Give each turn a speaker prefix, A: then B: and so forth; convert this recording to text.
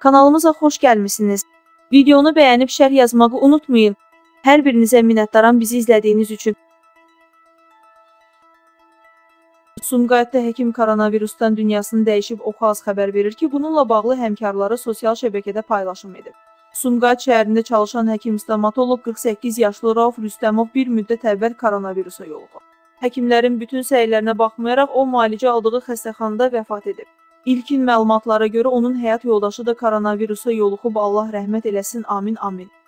A: Kanalımıza xoş gəlmisiniz. Videonu bəyənib şərh yazmağı unutmayın. Hər birinizə minnətdaram bizi izlədiyiniz üçün. Sumqayıtda həkim koronavirusdan dünyasını dəyişib Oxaz xəbər verir ki, bununla bağlı həmkarları sosial şəbəkədə paylaşım edib. Sumqayıt şəhərində çalışan həkim-stomatoloq 48 yaşlı Rauf Rüstəmov bir müddət əvvəl koronavirusa yoluxub. Həkimlərin bütün səylərinə baxmayaraq o müalicə aldığı xəstəxanada vəfat edib. İlkin məlumatlara görə onun həyat yoldaşı da koronavirusa yoluxub, Allah rəhmət eləsin, amin amin.